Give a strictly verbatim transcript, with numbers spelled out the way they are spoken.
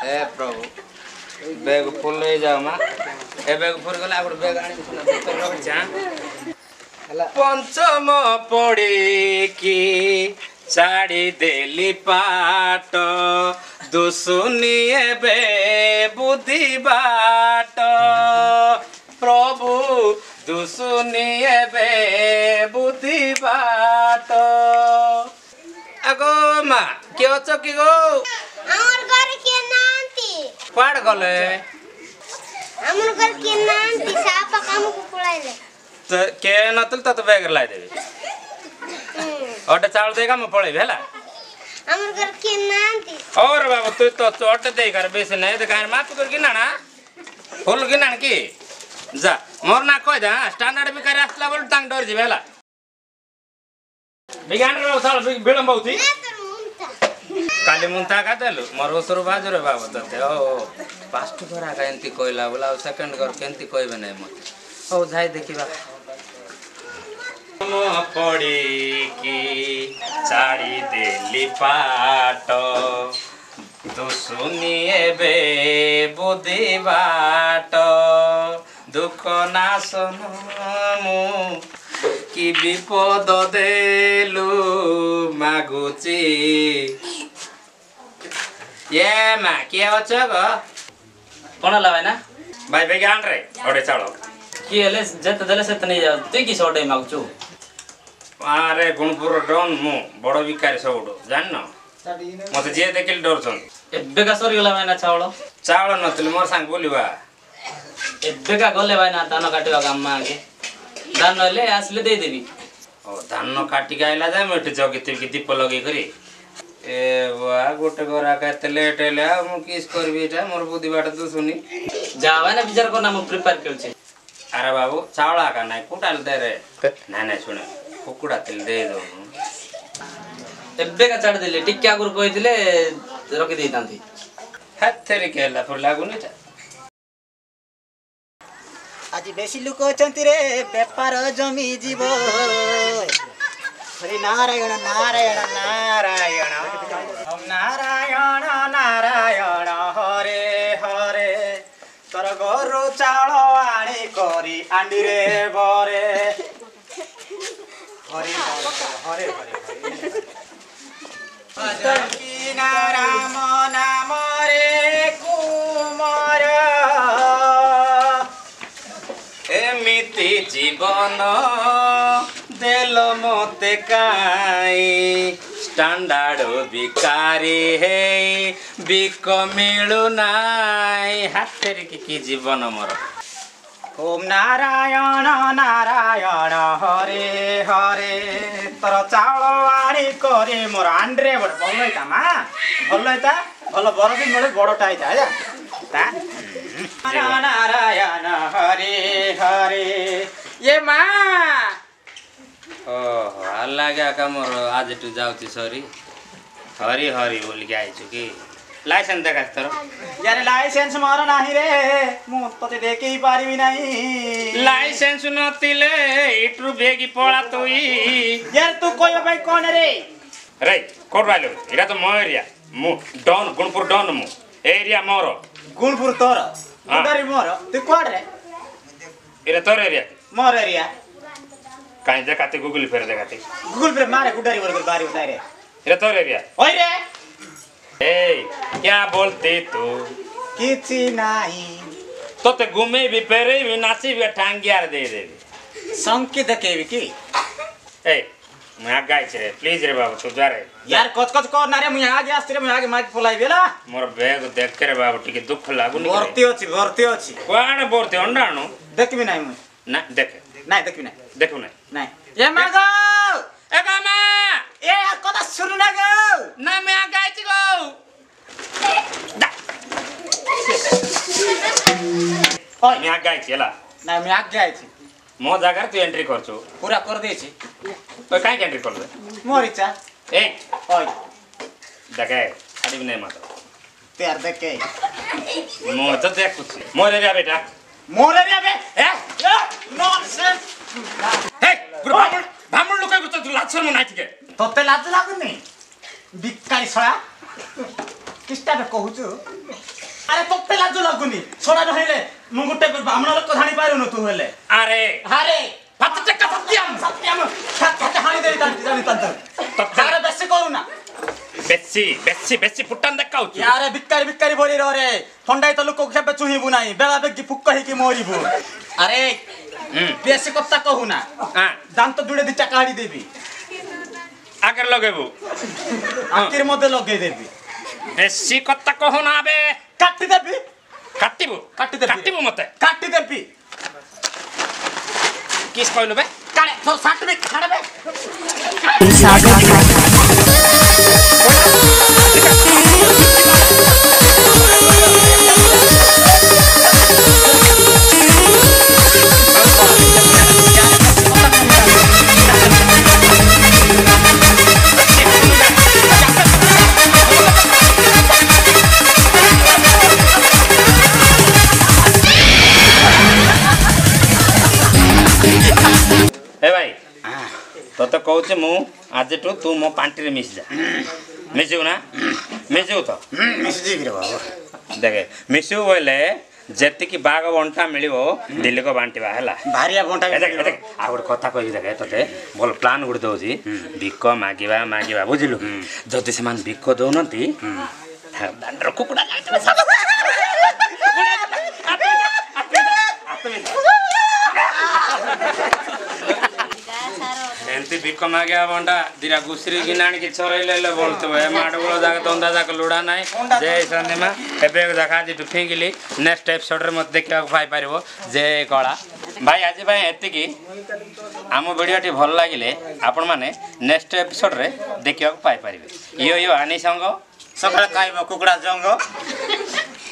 ए प्रभु bag full ले जाओ मां ए बैग फुल गला आगो बैग आनी सुना भीतर रख जा पंचम पड़ी की साड़ी देली पाट दुसुनिए बे बुद्धि बाट प्रभु दुसुनिए बे बुद्धि बाट अगो माँ क्यों चौकी गो हमर घर के नांती पाड़ गले हमर घर के नांती सापा काम को पळाइले तो के नतल तो बैग लाई देबे ओटे चावल देगा मैं पळे भेला हमर घर के नांती और बाबू तू तो चोट दे कर बेस नहीं दुकान माफ कर गिना ना फुल गिना की जा मोर ना कोई दा स्टैंडर्ड भी करे असला बोल टांग डर जिवेला बिगान रो साल बिलंब होती काली मुंता का देलु मोर होसुर बाजू रे बाबू तते ओ पास्ट करा का एंती कोइला बोला सेकंड कर केंती कोइबे नै मत ओ जाय देखिबा म पड़ी की साड़ी देली पाट तू सुनिए बे बुद्धि बाट दुख ना सुनु कि विपद देलु मागुची ये मा के अछ ग कोण लावे ना भाई भाई आन रे ओडे चलो कि हेले जत देले से त नहीं जाओ तू की सोडे मागचू अरे गुणपुर डॉन मु बड़ विकारी सबडो जान न मते जे देखिल डर छन एबे का सरी गला ना चावल चावल नतले मोर संग बोलिबा एबे का गले भाई ना धान काटिवा काम मागे धान ले आसले दे देबी ओ धान काटी गाइला जा मेट जगिते की दीप लगे करी ए वा गोटे गोरा का लेट ले मु किस करबी एटा मोर बुद्धि बाट तू सुनी जावा ना विचार करना मु प्रिपेयर करछे अरे बाबू चावला का नहीं कुटाल दे रे ना ना सुने कुकुड़ा तिल दे दो एबे का छाड़ देले टिक्का गुर कोइ दिले रखि देई तांती हथेरी केला फुर लागुनी ता आज बेसी लोक अछंती रे व्यापार जमी जीव हरि नारायण नारायण नारायण ओम नारायण नारायण हरे हरे तोर गरु चाउल आणी करी आंडी रे बरे हरे हरे हरे की नाराम नाम रे कुमार एमिति जीवन देल मते काई स्टैंडर्ड बिकारी हे बिक मिलु नाई हाथेर की की जीवन मोर ओम नारायण नारायण हरे हरे तोर चाउल आणी करे मोर आंड्रे बड़ भलैता मा भलैता भल बरदी मिले बड़टा आइता जा ता नारायण हरे हरे ये माँ ओह अल्लाह क्या का मोर आज तू जाउती सॉरी हरी हरी बोल के आइछु की लाइसेंस देखा तोर यार लाइसेंस मार नाही रे मु तते देखे ही पारिबी नाही लाइसेंस नतिले इट्रु बेगी पळा तोई यार तू कोयो भाई कोन रे रे कोड वालो इरा तो मो एरिया मु डॉन गुणपुर डॉन मु एरिया मोर गुणपुर तोर गुडारी मोर तू कोड रे इरा तोर एरिया मोर एरिया काई देखाते गूगल पे देखाते गूगल पे मारे गुडारी वर्ग बारी उतारे रे इरा तोर एरिया ओए रे ए क्या बोलते तू किछि नाही तो ते घूमे भी पेरे भी नाची भी टांगियार दे दे संकेत देखेबी की ए मैं गाय छे प्लीज रे बाबू तू जा रे यार कच कच कर ना रे मु आगे आस्ते रे मु आगे माइक पलाई बेला मोर बैग देख के रे बाबू टिके दुख लागुनी भर्ती अछि भर्ती अछि कोन भर्ती अंडाणो देखबी नाही मु ना देख नाही देखबी नाही देखु ना नाही ए मागो ए गामा ए कथा सुनु ना गो ना मैं गाय छी गो ओय मैं गाय छी ला नाही मी आगे आइछि मो जागर तू एंट्री करछु पूरा कर देछि ओय काई एंट्री करले मोर इच्छा ए ओय देखे खाली नहीं मत तेर देखे मो तो देख कुछ मोरे रे बेटा मोर रे बे ए नॉनसेंस हे गुरु भामण भामण लोक को तू लाचर म नाइ थिके तोते लाज लागुनी बिक्कारी छळा किस्ता बे कहूछु আরে তোতে লাজু লাগুনি ছড়া রহিলে মু গুটে আমরা লোক ধানি পারুন তু হেলে আরে আরে ভাততে কা সত্যিয়াম সত্যিয়াম সাথে হানি দেই তান্তি জানি তান্ত আরে বেশি করু না বেশি বেশি বেশি পুটান দেখাউছ यार बिक्कारी बिक्कारी बोली रहो रे फंडाई तो लोक खेबे चुहिबु नाही बेला बेगी फुक्क हिकी मोरिबु अरे बेसी कत्ता कहू ना हां दान तो दुडे दिटा काढी देबी आकर लगेबु आखिर मते लगे देबी बेसी कत्ता कहू ना बे काटी देबी काटिबु काटी देबी काटिबु मते काटी देबी किस कहलु बे काले तो साट में खाड़बे ए भाई तो तो कहूचे मु आज टू तू मो पांटी रे मिस जा मिसु ना मिसु तो मिस जी रे बाबा देखे मिसु बोले जेति की बाग बंटा मिलिबो दिल्ली को बांटीबा हला भारिया बंटा आ गोटे कथा कहि देखे तते बोल प्लान गुड दउजी बिक मागिबा मागिबा बुझिलु जति से मान बिक दउनती दांडर कुकुडा जाइतले सब एंती बिक मागिया बंटा दिरा गुसरी गिनाणी की छोरैले ले बोलतो ए माड बोल जाके तंदा जाके लुडा नाही जय संदीमा एबे देखा जी फेंगिली नेक्स्ट एपिसोड रे मत देखिया पाई परबो जय कळा भाई आज भाई एति की आम वीडियो टी भल लागिले आपण माने नेक्स्ट एपिसोड रे देखिया पाई परबे यो यो आनी संग सकाळ काइबो कुकुडा जंग